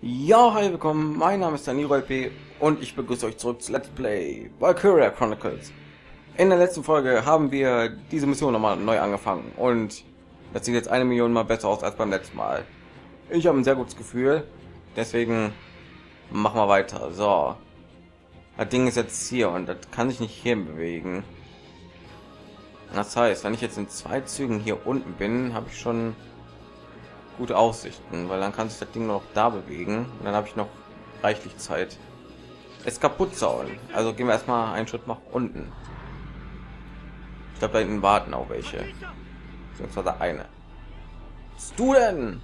Ja, hi, willkommen. Mein Name ist Danilo LP und ich begrüße euch zurück zu Let's Play Valkyria Chronicles. In der letzten Folge haben wir diese Mission nochmal neu angefangen und das sieht jetzt 1 Million Mal besser aus als beim letzten Mal. Ich habe ein sehr gutes Gefühl, deswegen machen wir weiter. So, das Ding ist jetzt hier und das kann sich nicht hier bewegen. Das heißt, wenn ich jetzt in 2 Zügen hier unten bin, habe ich schon gute Aussichten, weil dann kann sich das Ding noch da bewegen und dann habe ich noch reichlich Zeit, es kaputt zu hauen. Also gehen wir erstmal einen Schritt nach unten. Ich glaube, da hinten warten auch welche, beziehungsweise eine. Was du denn?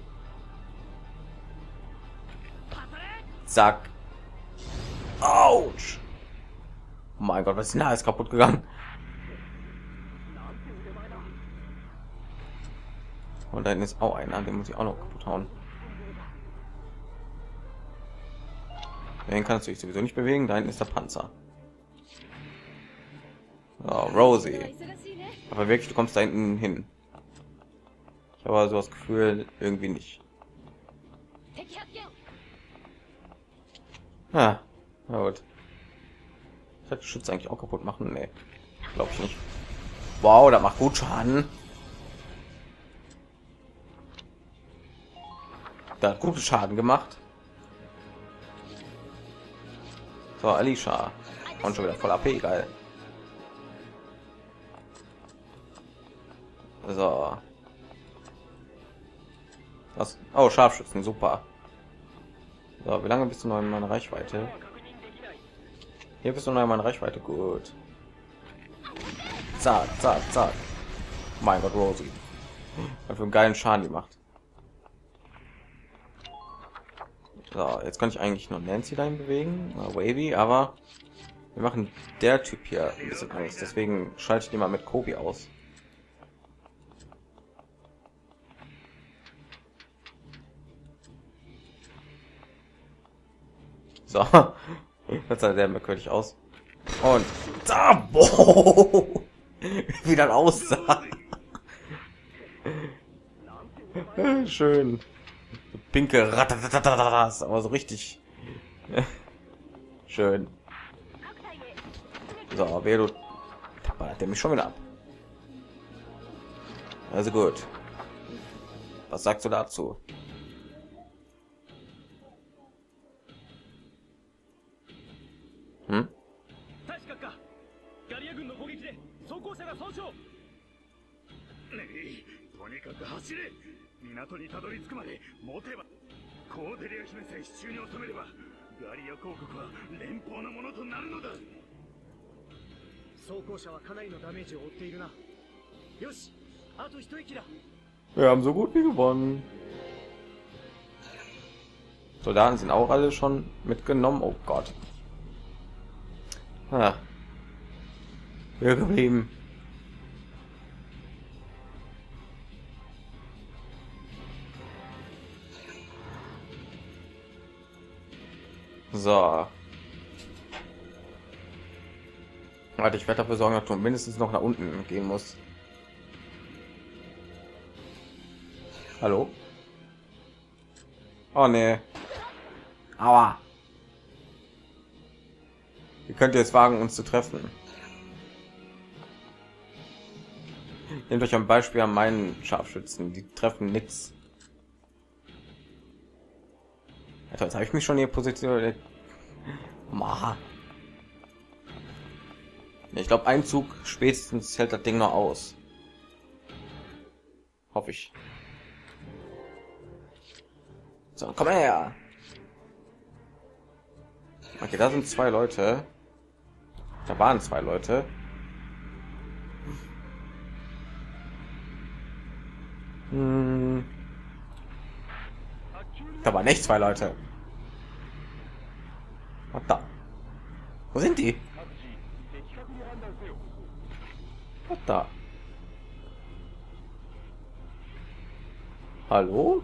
Zack. Autsch. Oh mein Gott, was ist denn da? Ist kaputt gegangen. Und da hinten ist auch einer, den muss ich auch noch kaputt hauen. Den kannst du dich sowieso nicht bewegen. Da hinten ist der Panzer. Oh, Rosie. Aber wirklich, du kommst da hinten hin. Ich habe aber so das Gefühl, irgendwie nicht. Ah, na gut. Ich hätte Schutz eigentlich auch kaputt machen. Nee, glaube ich nicht. Wow, da macht gut Schaden. Da hat gute Schaden gemacht. So, Alicia. Und schon wieder voll AP, geil. So. Was? Oh, Scharfschützen, super. So, wie lange bist du noch in meiner Reichweite? Hier bist du noch in meiner Reichweite, gut. Zack, zack, zack. Mein Gott, Rosie. Hat für einen geilen Schaden gemacht. So, jetzt kann ich eigentlich nur Nancy dahin bewegen, Wavy, aber wir machen der Typ hier ein bisschen Angst, deswegen schalte ich die mal mit Kobi aus. So, das sah sehr merkwürdig aus. Und da, wie das aussah. Schön. Pinke Ratatatas, aber so richtig schön. So, wer du ballert der mich schon wieder ab. Also gut. Was sagst du dazu? Hm? 港にたどり着くまで持てばコーデリア姫さえ手中に収めればガリア公国は連邦のものとなるのだ。装甲車はかなりのダメージを負っているな。よし、あと一息だ。 Wir haben so gut wie gewonnen. Soldaten sind auch alle schon mitgenommen. Oh Gott. Ah. Wir geblieben. So. Warte, ich werde dafür sorgen, dass du mindestens noch nach unten gehen musst. Hallo? Oh ne. Aua. Ihr könnt jetzt wagen, uns zu treffen. Nehmt euch ein Beispiel an meinen Scharfschützen. Die treffen nichts. Jetzt habe ich mich schon hier positioniert. Ich glaube, ein Zug spätestens hält das Ding noch aus. Hoffe ich. So, komm her. Okay, da sind 2 Leute. Da waren 2 Leute. Da waren nicht 2 Leute. Was da? Wo sind die? Was da? Hallo?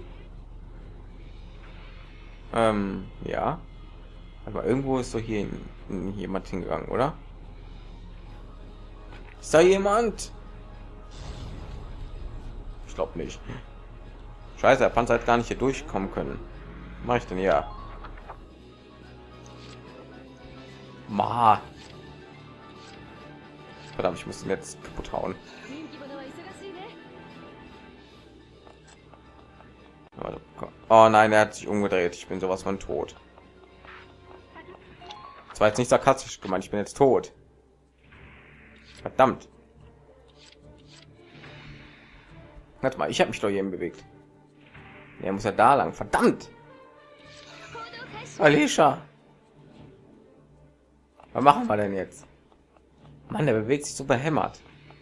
Ja. Aber irgendwo ist so hier jemand hingegangen, oder? Ist da jemand? Ich glaube nicht. Scheiße, der Panzer hat gar nicht hier durchkommen können. Mach ich denn ja? Ma. Verdammt, ich muss ihn jetzt kaputt hauen. Oh nein, er hat sich umgedreht. Ich bin sowas von tot. Das war jetzt nicht sarkastisch gemeint. Ich bin jetzt tot. Verdammt. Warte mal, ich habe mich doch hier bewegt. Er muss ja da lang. Verdammt. Alicia. Was machen wir denn jetzt? Mann, der bewegt sich super hämmert.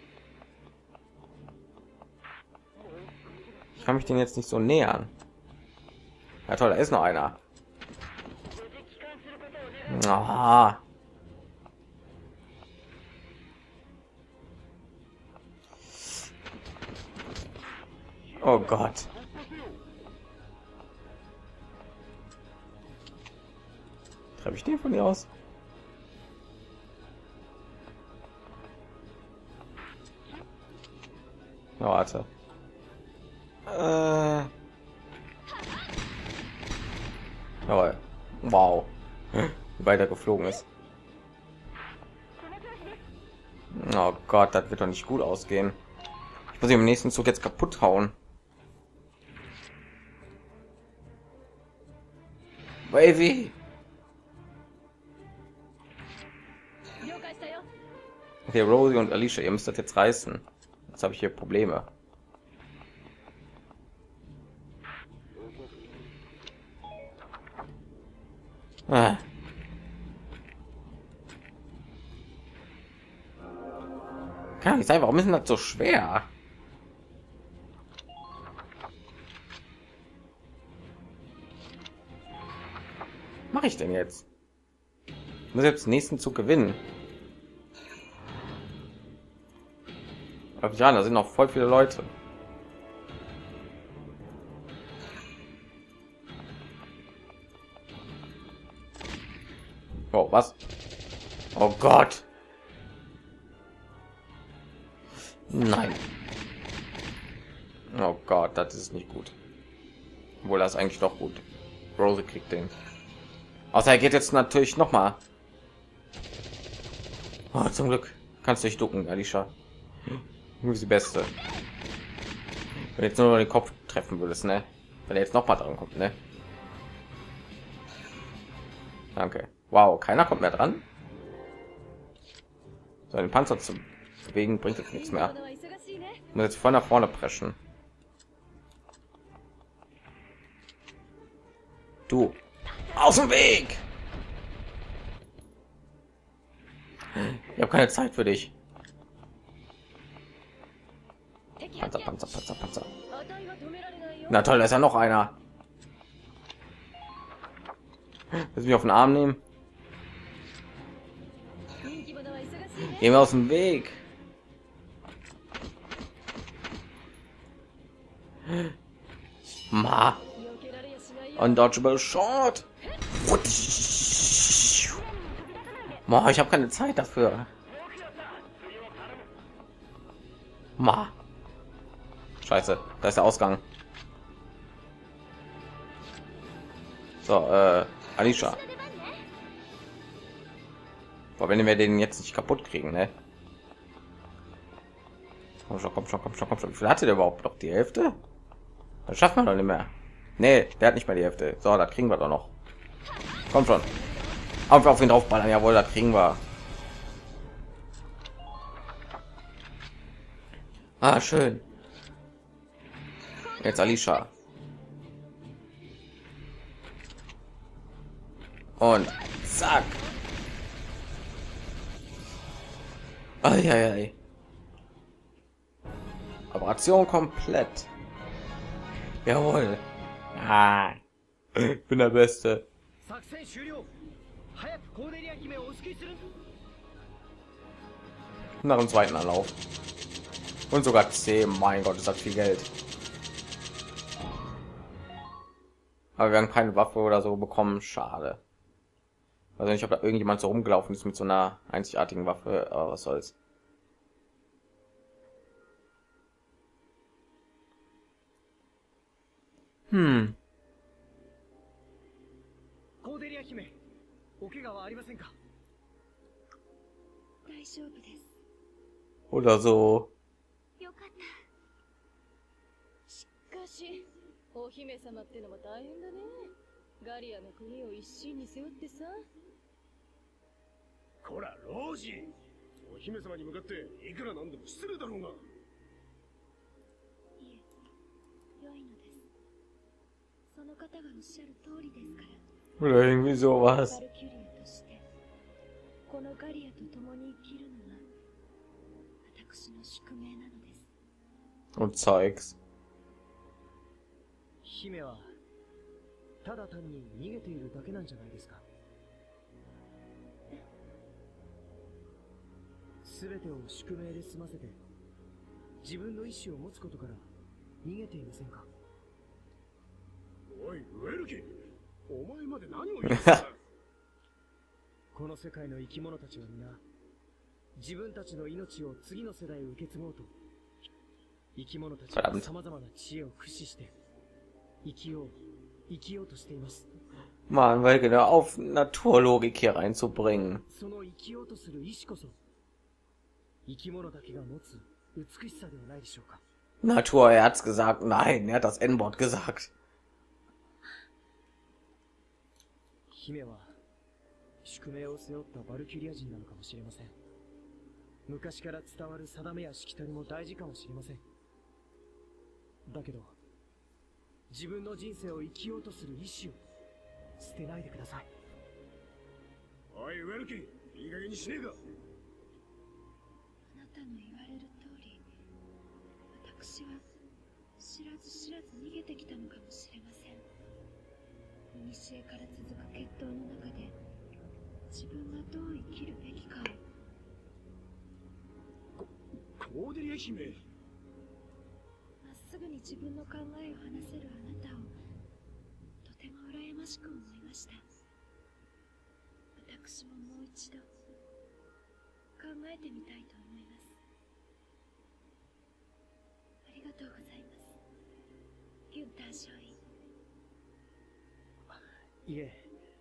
Ich kann mich den jetzt nicht so nähern. Ja toll, da ist noch einer. Ah. Oh Gott. Treffe ich den von hier aus? Na, warte. Jawohl. Wow. Wie weit er geflogen ist. Oh Gott, das wird doch nicht gut ausgehen. Ich muss ihn im nächsten Zug jetzt kaputt hauen. Wavy. Okay, Rosie und Alicia, ihr müsst das jetzt reißen. Jetzt habe ich hier Probleme. Ah. Kann nicht sein, warum ist denn das so schwer? Mache ich denn jetzt? Ich muss jetzt den nächsten Zug gewinnen. Aber ja, da sind noch voll viele Leute. Oh, was? Oh Gott. Nein. Oh Gott, das ist nicht gut. Obwohl das eigentlich doch gut. Rose kriegt den. Außer er geht jetzt natürlich noch mal. Oh, zum Glück kannst du dich ducken, Alicia. Du bist die Beste. Wenn jetzt nur den Kopf treffen würdest, ne? Wenn er jetzt noch mal dran kommt, ne? Danke. Wow, keiner kommt mehr dran. So einen Panzer zu bewegen bringt jetzt nichts mehr. Ich muss jetzt voll nach vorne preschen. Du aus dem Weg. Ich habe keine Zeit für dich. Panzer, Panzer, Panzer, Panzer. Na toll, da ist ja noch einer. Willst du mich auf den Arm nehmen? Gehen wir aus dem Weg. Ma. Undodgeable Shot. Ma, ich habe keine Zeit dafür. Ma. Scheiße, da ist der Ausgang. So, Alicia. Aber wenn wir den jetzt nicht kaputt kriegen, ne? Komm schon, komm schon, komm schon, komm schon. Wie viel hatte der überhaupt noch? Die Hälfte? Das schafft man doch nicht mehr. Nee, der hat nicht mal die Hälfte. So, da kriegen wir doch noch. Komm schon. Auf ihn draufballern. Jawohl, da kriegen wir. Ah, schön. Jetzt Alicia. Und zack. Eieiei. Operation komplett. Jawohl. Ah, ich bin der Beste. Nach dem zweiten Anlauf. Und sogar 10. Mein Gott, das hat viel Geld. Aber wir haben keine Waffe oder so bekommen. Schade. Also nicht, ob da irgendjemand so rumgelaufen ist mit so einer einzigartigen Waffe. Aber was soll's. ア姫、お怪我はありませんか？ 大丈夫です。 oder so. よかった。しかし、お姫様ってのも大変だね。ガリアの国を一身に背負ってさ。 こら、ロージー、お姫様に向かっていくらなんでも失礼だろうが。 いえ、良いのです。その方がおっしゃる通りですから。 Oder irgendwie バ sowas. ルキュリアとしてこのガリアと共に生きるのが私の宿命なのです。 Und Zeugs. 姫はただ単に逃げているだけなんじゃないですか？すべてを宿命で済ませて自分の意志を持つことから逃げていませんか？おい、ウェルキン、お前まで何を言うんだ。この世界の生き物たちは皆自分たちの命を次の世代へ受け継ごうと、生き物たちは様々な知恵を駆使して生きようとしています。 Mann, weil genau auf Naturlogik hier reinzubringen. その生きようとする意志こそ生き物だけが持つ美しさではないでしょうか。 Natur, er hat's gesagt. Nein, er hat das N-Wort gesagt. 姫は宿命を背負ったバルキュリア人なのかもしれません。昔から伝わる定めやしきたりも大事かもしれません。だけど自分の人生を生きようとする意志を捨てないでください。おい、ウェルキン、いい加減にしねえか。 あなたの言われる通り、私は知らず知らず逃げてきたのかもしれません。古から続く決闘の中で自分がどう生きるべきかを。 コーデリア姫、 まっすぐに自分の考えを話せるあなたをとても羨ましく思いました。私ももう一度考えてみたいと思います。ありがとうございます、ギュンター少尉。 いえ。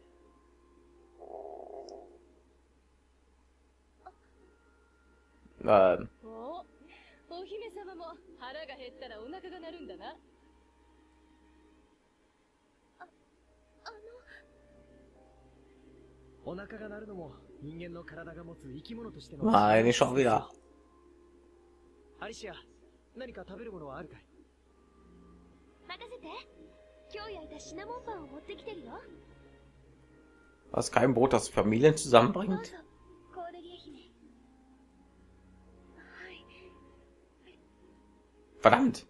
お姫様も腹が減ったらお腹が鳴るんだな。 お腹が鳴るのも人間の体が持つ生き物としての。 Nein, nicht schon wieder. アリシア、何か食べるものはあるかい？ 任せて。今日焼いたシナモンパンを持ってきてるよ。 Was kein Brot, das Familien zusammenbringt? コーデリア姫。はい。 Verdammt!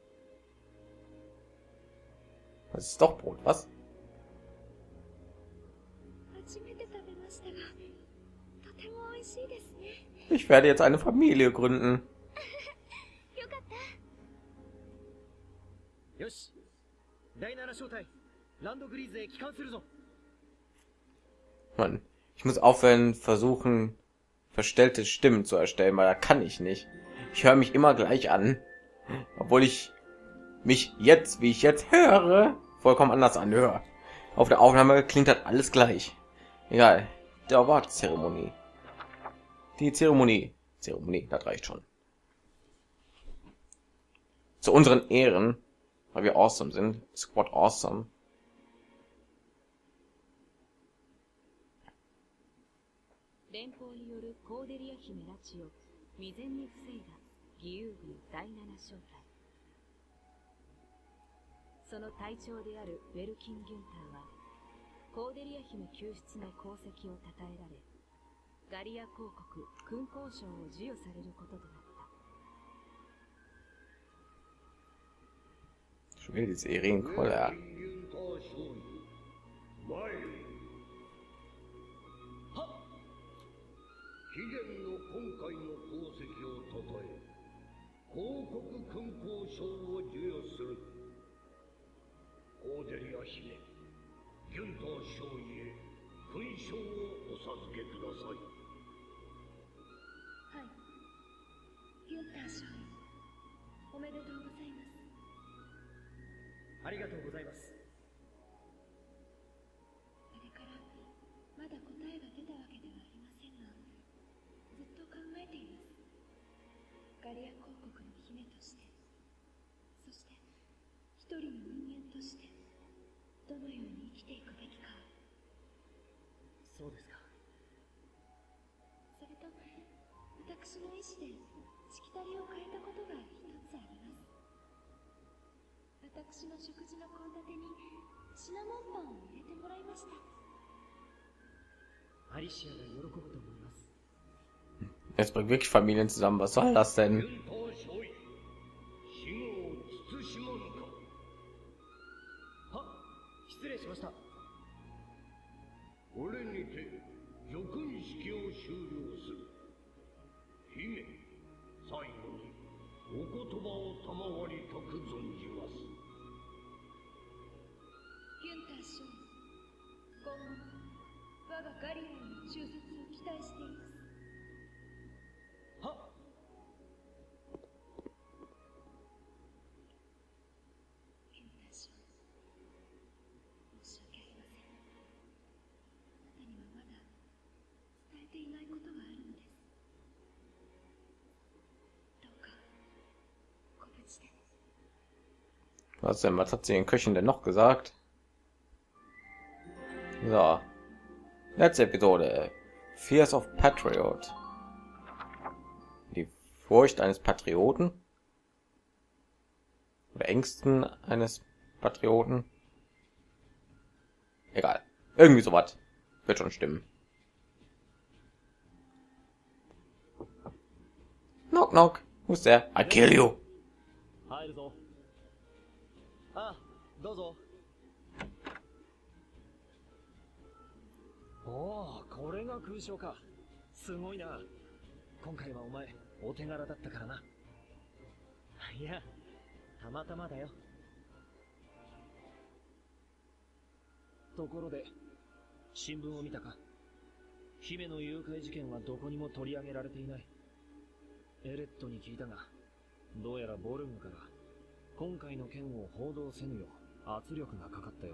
Das ist doch Brot, was? 初めて食べましたが、とても美味しいですね。 Ich werde jetzt eine Familie gründen. よかった。 よし、第7小隊、ランドグリーズへ帰還するぞ。 Mann, ich muss aufhören, versuchen, verstellte Stimmen zu erstellen, weil da kann ich nicht. Ich höre mich immer gleich an, obwohl ich mich jetzt, wie ich jetzt höre, vollkommen anders anhöre. Auf der Aufnahme klingt das alles gleich. Egal, der Wortzeremonie. Die Zeremonie, das reicht schon. Zu unseren Ehren, weil wir awesome sind, Squad Awesome. Schon wieder diese Serienkoller. 貴殿の今回の功績をたたえ、広告勲功章を授与する。コーデリア姫、ギュンター少尉へ勲章をお授けください。 はい、ギュンター少尉、おめでとうございます。 ありがとうございます。 これからガリア公国の姫として、そして一人の人間としてどのように生きていくべきか。 そうですか。 それと私の意志でしきたりを変えたことが一つあります。私の食事の献立にシナモンパンを入れてもらいました。 アリシアが喜ぶと思います。 Jetzt bringt wirklich Familien zusammen. Was soll das denn? 失礼しました。 これにて叙勲式を終了する。姫、最後にお言葉を賜りたく存じます。 ギュンター将、今後も我がガリアへの忠実を期待しています。 はっ。 ギュンター将、申し訳ありません。あなたにはまだ伝えていないことがあるのです。どうかご無事で。 Was denn? Was hat sie den Köchen denn noch gesagt? So. Letzte Episode. Fears of Patriot. Die Furcht eines Patrioten. Oder Ängsten eines Patrioten. Egal. Irgendwie sowas. Wird schon stimmen. Knock knock. Who's there? I kill you. 入るぞ。あ、どうぞ。おお、これが勲章か。すごいな。今回はお前お手柄だったからな。いや、たまたまだよ。ところで、新聞を見たか？姫の誘拐事件はどこにも取り上げられていない。エレットに聞いたが、どうやらボルグから今回の件を報道せぬよう圧力がかかったよ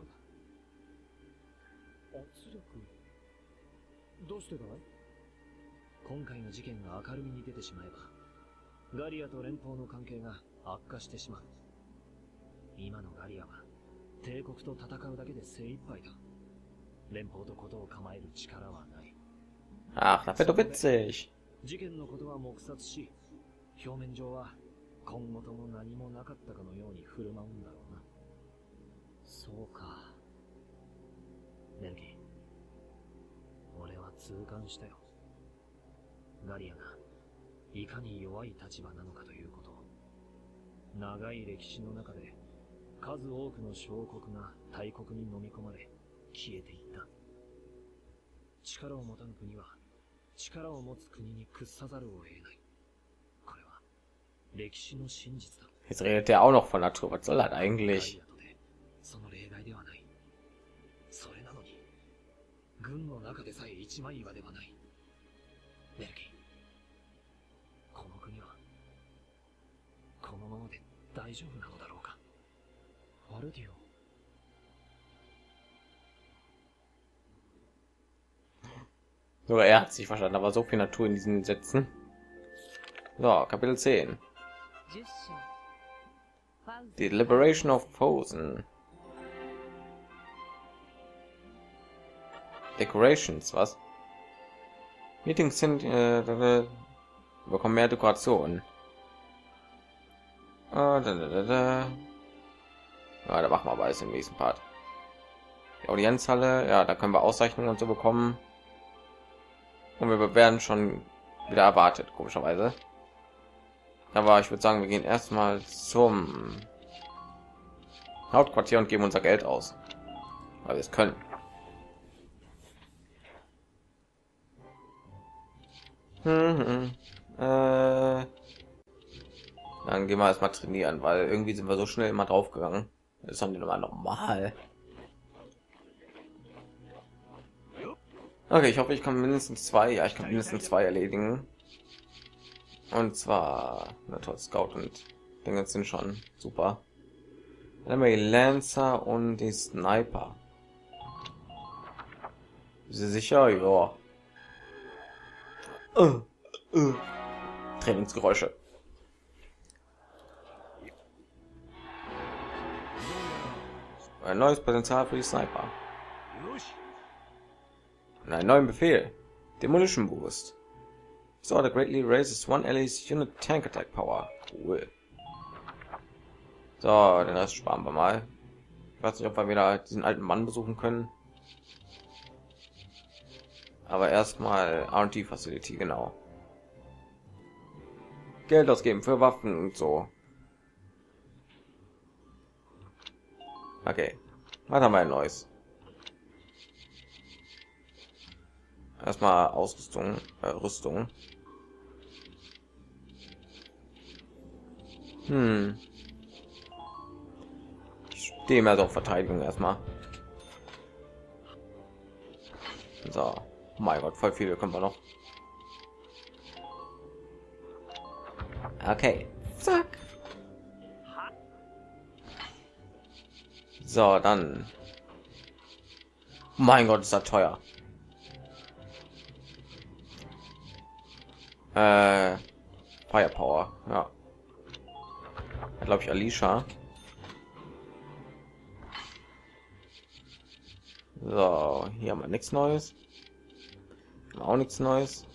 うだ。圧力？どうしてだい？今回の事件が明るみに出てしまえば、ガリアと連邦の関係が悪化してしまう。今のガリアは帝国と戦うだけで精一杯だ。連邦とことを構える力はない。 Ach, das wird doch witzig. 事件のことは黙殺し、表面上は今後とも何もなかったかのように振る舞うんだろうな。そうか。ネルギー、俺は痛感したよ。ガリアがいかに弱い立場なのかということを。長い歴史の中で数多くの小国が大国に飲み込まれ消えていった。力を持たぬ国は力を持つ国に屈さざるを得ない。これは歴史の真実だ。 Jetzt redet er auch noch von Natur. Was soll das eigentlich? その例外ではない。それなのに軍の中でさえ一枚岩ではない。ネルギー、この国はこのままで大丈夫なのだろうか。ファルディオ。 Sogar er hat sich verstanden, aber so viel Natur in diesen Sätzen. So, Kapitel 10. The Liberation of Posen. Decorations, was? Meetings sind, bekommen mehr Dekorationen. Ja, da machen wir aber alles im nächsten Part. Die Audienzhalle, ja, da können wir Auszeichnungen und so bekommen. Und wir werden schon wieder erwartet, komischerweise. Aber ich würde sagen, wir gehen erstmal zum Hauptquartier und geben unser Geld aus, weil wir es können. Dann gehen wir erstmal trainieren, weil irgendwie sind wir so schnell immer draufgegangen. Das haben die nochmal normal. Okay, ich hoffe, ich kann mindestens zwei. Ja, ich kann mindestens zwei erledigen. Und zwar, na toll, Scout und Dinge sind schon super. Dann haben wir die Lancer und die Sniper. Ist sie sicher? Ja. Trainingsgeräusche. ein neues Potenzial für die Sniper. よし Und einen neuen Befehl. Demolition Boost. So, that greatly raises one ally's unit tank attack power. Cool. So, den Rest sparen wir mal. Ich weiß nicht, ob wir wieder diesen alten Mann besuchen können. Aber erstmal R&D Facility, genau. Geld ausgeben für Waffen und so. Okay, was haben wir ein neues? Erstmal Ausrüstung, Rüstung. Ich stehe mehr so auf Verteidigung erstmal. So, mein Gott, voll viele können wir noch. Okay, zack. So, dann. Mein Gott, ist das teuer. Firepower, ja. Glaube ich, Alicia. So, hier haben wir nichts Neues. Auch nichts Neues.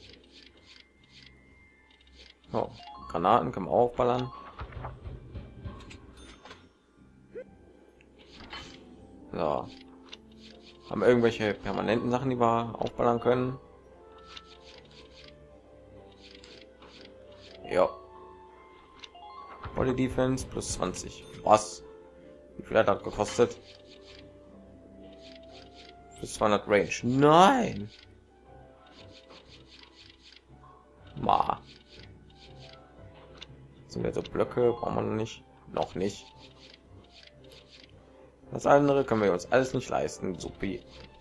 Oh, Granaten können wir aufballern. So. Haben wir irgendwelche permanenten Sachen, die wir aufballern können? Ja. Body Defense plus 20. Was? Wie viel hat das gekostet? Plus 200 Range. Nein. Ma. Sind wir so Blöcke? Brauchen wir nicht. Noch nicht. Das andere können wir uns alles nicht leisten. Supi.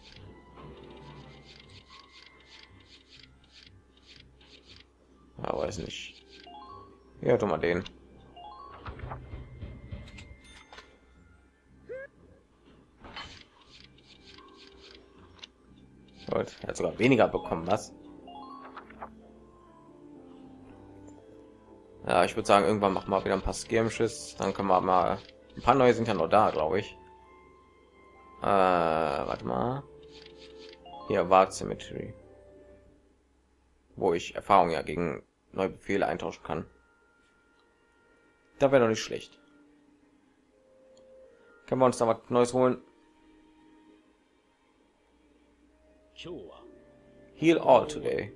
Ja, weiß nicht. Ja, tu mal den. Gut, er hat sogar weniger bekommen, was? Ja, ich würde sagen, irgendwann machen wir wieder ein paar Skirmishes, dann können wir mal ein paar neue sind ja noch da, glaube ich. Warte mal. Hier war Cemetery, wo ich Erfahrung ja gegen neue Befehle eintauschen kann. Da wäre doch nicht schlecht. Können wir uns da was Neues holen? Heal all today.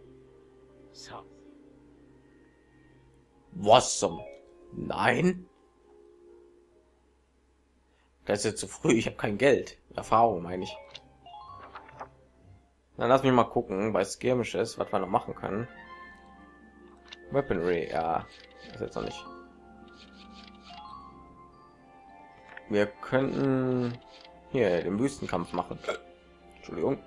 Was zum? Nein? Das ist jetzt zu früh. Ich habe kein Geld. Erfahrung meine ich. Dann lass mich mal gucken bei Skirmishes, was wir noch machen können. Weaponry, ja, das ist jetzt noch nicht. Wir könnten hier den Wüstenkampf machen. Entschuldigung.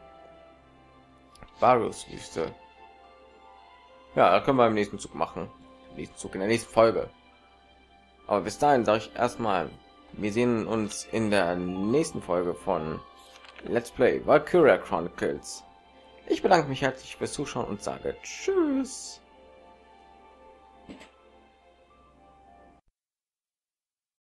Varus Wüste. Ja, da können wir im nächsten Zug machen. Nächsten Zug in der nächsten Folge. Aber bis dahin sage ich erstmal, wir sehen uns in der nächsten Folge von Let's Play Valkyria Chronicles. Ich bedanke mich herzlich fürs Zuschauen und sage Tschüss.